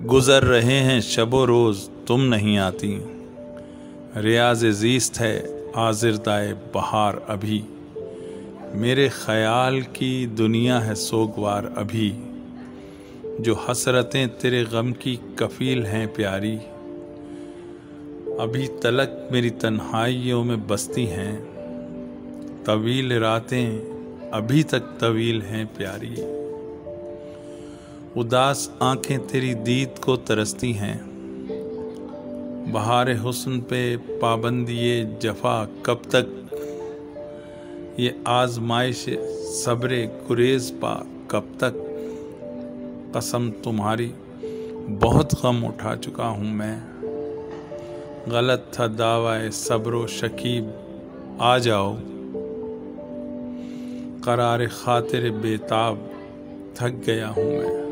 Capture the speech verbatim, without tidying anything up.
गुजर रहे हैं शबो रोज़ तुम नहीं आती। रियाज़ ज़ीस्त है आज़िरदाए बहार अभी। मेरे ख़याल की दुनिया है सोगवार अभी। जो हसरतें तेरे गम की कफ़ील हैं प्यारी। अभी तलक मेरी तन्हाइयों में बसती हैं। तवील रातें अभी तक तवील हैं प्यारी। उदास आंखें तेरी दीद को तरसती हैं। बहार हुस्न पे पाबंदिए जफा कब तक। ये आजमाइश सब्रे गुरेज पा कब तक। कसम तुम्हारी बहुत गम उठा चुका हूँ मैं। गलत था दावाए सब्रो शकीब आ जाओ। करार खातिर बेताब थक गया हूँ मैं।